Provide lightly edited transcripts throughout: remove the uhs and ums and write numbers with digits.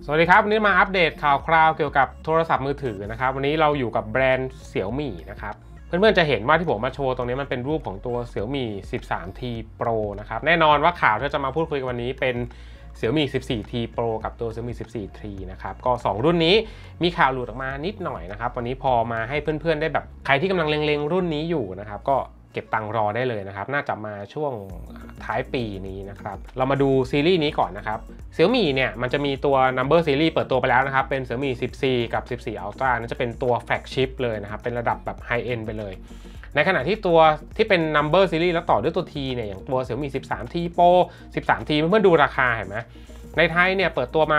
สวัสดีครับวันนี้มาอัปเดตข่าวคราวเกี่ยวกับโทรศัพท์มือถือนะครับวันนี้เราอยู่กับแบรนด์ Xiaomi นะครับเพื่อนๆจะเห็นว่าที่ผมมาโชว์ตรงนี้มันเป็นรูปของตัว Xiaomi 13T Pro นะครับแน่นอนว่าข่าวที่จะมาพูดคุยกันวันนี้เป็น Xiaomi 14T Pro กับตัว Xiaomi 14T นะครับก็2รุ่นนี้มีข่าวหลุดออกมานิดหน่อยนะครับวันนี้พอมาให้เพื่อนๆได้แบบใครที่กำลังเล็งๆรุ่นนี้อยู่นะครับก็เก็บตังค์รอได้เลยนะครับน่าจะมาช่วงท้ายปีนี้นะครับเรามาดูซีรีส์นี้ก่อนนะครับ Xiaomi เนี่ยมันจะมีตัว Number Series เปิดตัวไปแล้วนะครับเป็น Xiaomi 14 กับ 14 Ultra นั่นจะเป็นตัวแฟลกชิพเลยนะครับเป็นระดับแบบ High End ไปเลยในขณะที่ตัวที่เป็น Number Series แล้วต่อด้วยตัว T เนี่ยอย่างตัว Xiaomi 13T Pro 13T เพื่อนๆดูราคาเห็นไหมในไทยเนี่ยเปิดตัวมา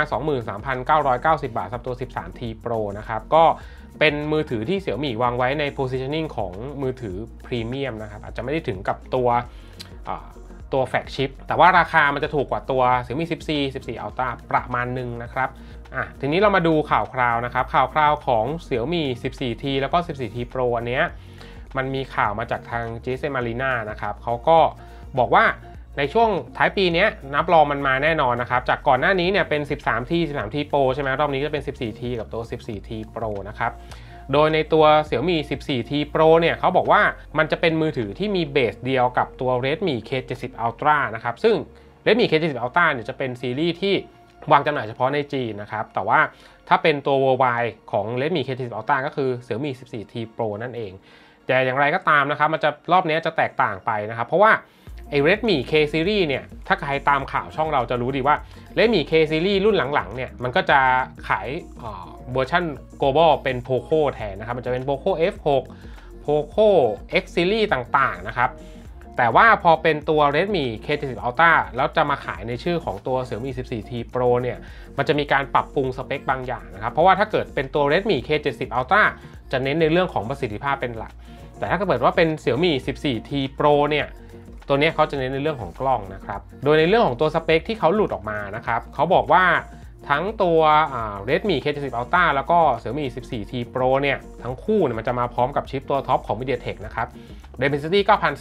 23,990 บาทสำหรับตัว 13T Pro นะครับก็เป็นมือถือที่ Xiaomi วางไว้ใน positioning ของมือถือพรีเมียมนะครับอาจจะไม่ได้ถึงกับตัวแฟลกชิพแต่ว่าราคามันจะถูกกว่าตัว Xiaomi 14 Ultra ประมาณนึงนะครับทีนี้เรามาดูข่าวคราวนะครับข่าวคราวของ Xiaomi 14T แล้วก็ 14T Pro อันเนี้ยมันมีข่าวมาจากทาง GSM Arena นะครับเขาก็บอกว่าในช่วงท้ายปีนี้นับรองมันมาแน่นอนนะครับจากก่อนหน้านี้เนี่ยเป็น 13T Pro ใช่ไหมรอบนี้ก็เป็น 14T กับตัว 14T Pro นะครับโดยในตัว Xiaomi 14T Pro เนี่ยเขาบอกว่ามันจะเป็นมือถือที่มีเบสเดียวกับตัว Redmi K70 Ultra นะครับซึ่ง Redmi K70 Ultra เนี่ยจะเป็นซีรีส์ที่วางจำหน่ายเฉพาะในจีนนะครับแต่ว่าถ้าเป็นตัว Worldwide ของ Redmi K70 Ultra ก็คือ Xiaomi 14T Pro นั่นเองแต่อย่างไรก็ตามนะครับมันจะรอบนี้จะแตกต่างไปนะครับเพราะว่าไอ้ Redmi K Series เนี่ยถ้าใครตามข่าวช่องเราจะรู้ดีว่า Redmi K Series รุ่นหลังๆเนี่ยมันก็จะขายเวอร์ชัน global เป็น Poco แทนนะครับมันจะเป็น Poco F6 Poco X Series ต่างๆนะครับแต่ว่าพอเป็นตัว Redmi K70 Ultra แล้วจะมาขายในชื่อของตัว Xiaomi 14T Pro เนี่ยมันจะมีการปรับปรุงสเปคบางอย่างนะครับเพราะว่าถ้าเกิดเป็นตัว Redmi K70 Ultra จะเน้นในเรื่องของประสิทธิภาพเป็นหลักแต่ถ้าเกิดว่าเป็น Xiaomi 14T Pro เนี่ยตัวนี้เขาจะเน้นในเรื่องของกล้องนะครับโดยในเรื่องของตัวสเปคที่เขาหลุดออกมานะครับเขาบอกว่าทั้งตัวRedmi K70 Ultra แล้วก็ Xiaomi 14T Pro เนี่ยทั้งคู่เนี่ยมันจะมาพร้อมกับชิปตัวท็อปของ MediaTek นะครับ Dimensity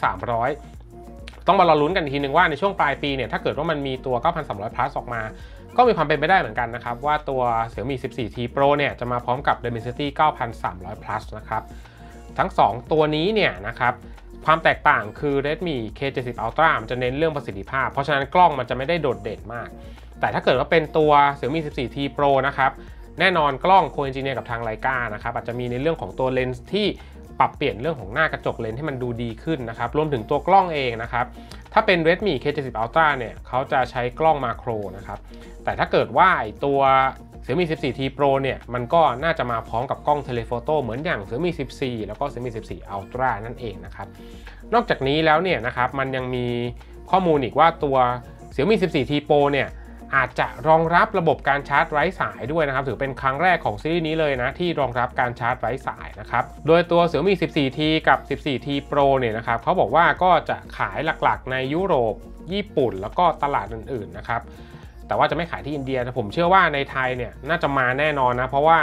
9300 ต้องมารอลุ้นกันอีกทีนึงว่าในช่วงปลายปีเนี่ยถ้าเกิดว่ามันมีตัว 9300 Plus ออกมาก็มีความเป็นไปได้เหมือนกันนะครับว่าตัว Xiaomi 14T Pro เนี่ยจะมาพร้อมกับ Dimensity 9300 Plus นะครับทั้ง2ตัวนี้เนี่ยนะครับความแตกต่างคือ Redmi K70 Ultra มันจะเน้นเรื่องประสิทธิภาพเพราะฉะนั้นกล้องมันจะไม่ได้โดดเด่นมากแต่ถ้าเกิดว่าเป็นตัว Xiaomi 14T Pro นะครับแน่นอนกล้องโคเอนจิเนียร์กับทาง Leica นะครับอาจจะมีในเรื่องของตัวเลนส์ที่ปรับเปลี่ยนเรื่องของหน้ากระจกเลนส์ให้มันดูดีขึ้นนะครับรวมถึงตัวกล้องเองนะครับถ้าเป็น Redmi K70 Ultra เนี่ยเขาจะใช้กล้องมาโครนะครับแต่ถ้าเกิดว่าตัวXiaomi 14T Pro เนี่ยมันก็น่าจะมาพร้อมกับกล้องเทเลโฟโต้เหมือนอย่าง Xiaomi 14 แล้วก็ Xiaomi 14 Ultra นั่นเองนะครับนอกจากนี้แล้วเนี่ยนะครับมันยังมีข้อมูลอีกว่าตัว Xiaomi 14T Pro เนี่ยอาจจะรองรับระบบการชาร์จไร้สายด้วยนะครับถือเป็นครั้งแรกของซีรีส์นี้เลยนะที่รองรับการชาร์จไร้สายนะครับโดยตัว Xiaomi 14T กับ 14T Pro เนี่ยนะครับเขาบอกว่าก็จะขายหลักๆในยุโรปญี่ปุ่นแล้วก็ตลาดอื่นๆนะครับแต่ว่าจะไม่ขายที่อินเดียแต่ผมเชื่อว่าในไทยเนี่ยน่าจะมาแน่นอนนะเพราะว่า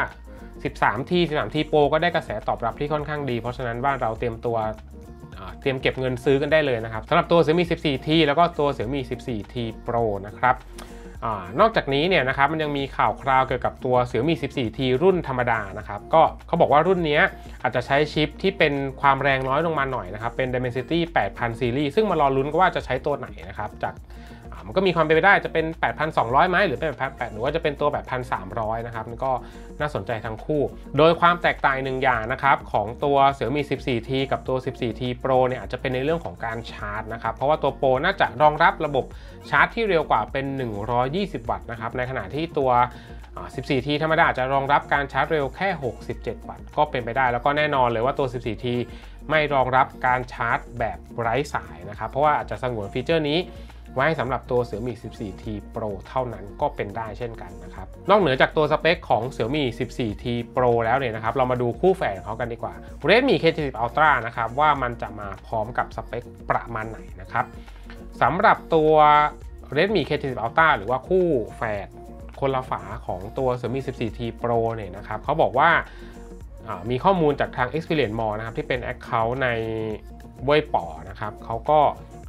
13T Pro ก็ได้กระแสตอบรับที่ค่อนข้างดีเพราะฉะนั้นบ้านเราเตรียมเก็บเงินซื้อกันได้เลยนะครับสำหรับตัว Xiaomi 14T แล้วก็ตัว Xiaomi 14T Pro นะครับนอกจากนี้เนี่ยนะครับมันยังมีข่าวคราวเกี่ยวกับตัว Xiaomi 14T รุ่นธรรมดานะครับก็เขาบอกว่ารุ่นนี้อาจจะใช้ชิปที่เป็นความแรงน้อยลงมาหน่อยนะครับเป็น Dimensity 8000 Series ซึ่งมารอลุ้นก็ว่าจะใช้ตัวไหนนะครับจากมันก็มีความเป็นไปได้จะเป็น 8,200 ไหมหรือเป็น8,800หรือว่าจะเป็นตัว 8,300 นะครับมันก็น่าสนใจทั้งคู่โดยความแตกต่างหนึ่งอย่างนะครับของตัว Xiaomi 14T กับตัว 14T Pro เนี่ยอาจจะเป็นในเรื่องของการชาร์จนะครับเพราะว่าตัว Pro น่าจะรองรับระบบชาร์จที่เร็วกว่าเป็น120 วัตต์นะครับในขณะที่ตัว 14T ธรรมดาจะรองรับการชาร์จเร็วแค่67 วัตต์ก็เป็นไปได้แล้วก็แน่นอนเลยว่าตัว 14T ไม่รองรับการชาร์จแบบไร้สายนะครับเพราะว่าอาจจะสงวนฟีเจอร์นี้ไว้สำหรับตัว Xiaomi 14T Pro เท่านั้นก็เป็นได้เช่นกันนะครับนอกเหนือจากตัวสเปคของ Xiaomi 14T Pro แล้วเนี่ยนะครับเรามาดูคู่แฝดของเขากันดีกว่า Redmi K70 Ultra นะครับว่ามันจะมาพร้อมกับสเปคประมาณไหนนะครับสำหรับตัว Redmi K70 Ultra หรือว่าคู่แฝดคนละฝาของตัว Xiaomi 14T Pro เนี่ยนะครับเขาบอกว่ามีข้อมูลจากทาง Experience Mall นะครับที่เป็น Account ในเว่ยป๋อนะครับเขาก็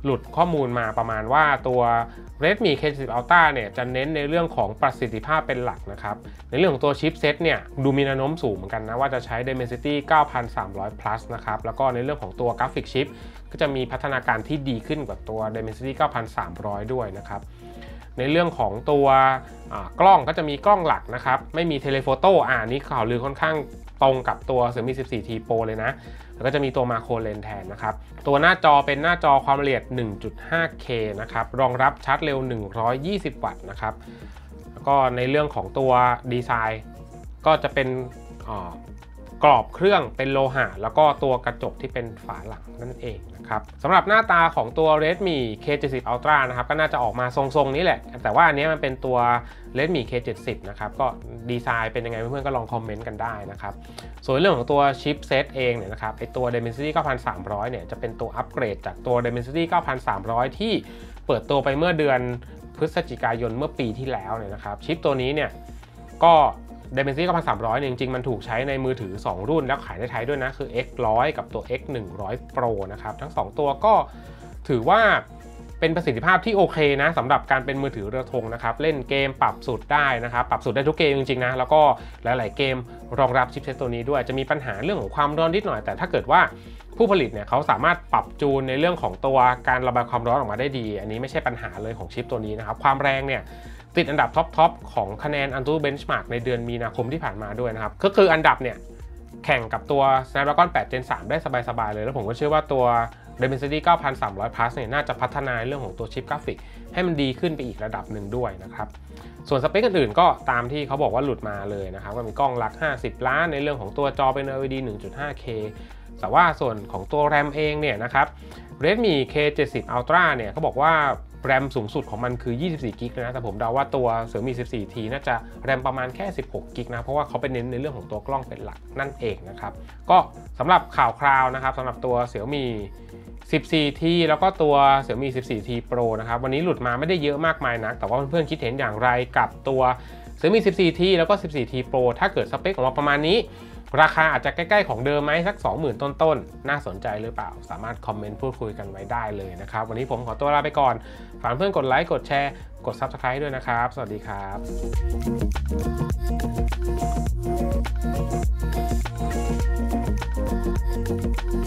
หลุดข้อมูลมาประมาณว่าตัว Redmi K70 Ultra เนี่ยจะเน้นในเรื่องของประสิทธิภาพเป็นหลักนะครับในเรื่องของตัวชิปเซตเนี่ยดูมีแนวโน้มสูงเหมือนกันนะว่าจะใช้ Dimensity 9300 plus นะครับแล้วก็ในเรื่องของตัวกราฟิกชิปก็จะมีพัฒนาการที่ดีขึ้นกว่าตัว Dimensity 9300 ด้วยนะครับในเรื่องของตัวกล้องก็จะมีกล้องหลักนะครับไม่มีเทเลโฟโต้นี่ข่าวลือค่อนข้างตรงกับตัว Xiaomi 14T Pro เลยนะแล้วก็จะมีตัวมาโครเลนส์แทนนะครับตัวหน้าจอเป็นหน้าจอความละเอียด 1.5K นะครับรองรับชาร์จเร็ว120 วัตต์นะครับแล้วก็ในเรื่องของตัวดีไซน์ก็จะเป็นกรอบเครื่องเป็นโลหะแล้วก็ตัวกระจกที่เป็นฝาหลังนั่นเองนะครับสำหรับหน้าตาของตัว Redmi K70 Ultra นะครับก็น่าจะออกมาทรงๆนี้แหละแต่ว่าอันนี้มันเป็นตัว Redmi K70 นะครับก็ดีไซน์เป็นยังไงเพื่อนๆก็ลองคอมเมนต์กันได้นะครับส่วนเรื่องของตัวชิปเซตเองเนี่ยนะครับไอตัว Dimensity 9300 เนี่ยจะเป็นตัวอัปเกรดจากตัว Dimensity 9300 ที่เปิดตัวไปเมื่อเดือนพฤศจิกายนเมื่อปีที่แล้วเนี่ยนะครับชิปตัวนี้เนี่ยก็Dimensity 9300 เนี่ยจริงๆมันถูกใช้ในมือถือ2รุ่นแล้วขายในไทยด้วยนะคือ X100 กับตัว X100 Pro นะครับทั้ง2ตัวก็ถือว่าเป็นประสิทธิภาพที่โอเคนะสำหรับการเป็นมือถือเรือธงนะครับเล่นเกมปรับสุดได้นะครับปรับสุดได้ทุกเกมจริงๆนะแล้วก็หลายๆเกมรองรับชิปเซตตัวนี้ด้วยจะมีปัญหาเรื่องของความร้อนนิดหน่อยแต่ถ้าเกิดว่าผู้ผลิตเนี่ยเขาสามารถปรับจูนในเรื่องของตัวการระบายความร้อนออกมาได้ดีอันนี้ไม่ใช่ปัญหาเลยของชิปตัวนี้นะครับความแรงเนี่ยติดอันดับท็อปของคะแนน Antutu Benchmark ในเดือนมีนาคมที่ผ่านมาด้วยนะครับก็คืออันดับเนี่ยแข่งกับตัว Snapdragon 8 Gen 3 ได้สบายๆเลยแล้วผมก็เชื่อว่าตัว Dimensity 9300 Plus เนี่ยน่าจะพัฒนาเรื่องของตัวชิปกราฟิกให้มันดีขึ้นไปอีกระดับหนึ่งด้วยนะครับส่วนสเปคอื่นๆก็ตามที่เขาบอกว่าหลุดมาเลยนะครับก็มีกล้องหลัก50 ล้านในเรื่องของตัวจอเป็น LED 1.5K แต่ว่าส่วนของตัว RAM เองเนี่ยนะครับ Redmi K70 Ultra เนี่ยเขาบอกว่าแรมสูงสุดของมันคือ24 กิกนะแต่ผมเดาว่าตัว Xiaomi 14T น่าจะแรมประมาณแค่16 กิกนะเพราะว่าเขาไปเน้นในเรื่องของตัวกล้องเป็นหลักนั่นเองนะครับก็สำหรับข่าวคราวนะครับสำหรับตัว Xiaomi 14T แล้วก็ตัว Xiaomi 14T Pro นะครับวันนี้หลุดมาไม่ได้เยอะมากมายนักแต่ว่าเพื่อนๆคิดเห็นอย่างไรกับตัว Xiaomi 14T แล้วก็ 14T Pro ถ้าเกิดสเปคของเราประมาณนี้ราคาอาจจะใกล้ๆของเดิมไหมสัก 20,000 ต้นๆน่าสนใจหรือเปล่าสามารถคอมเมนต์พูดคุยกันไว้ได้เลยนะครับวันนี้ผมขอตัวลาไปก่อนฝากเพื่อนกดไลค์กดแชร์กด Subscribe ด้วยนะครับสวัสดีครับ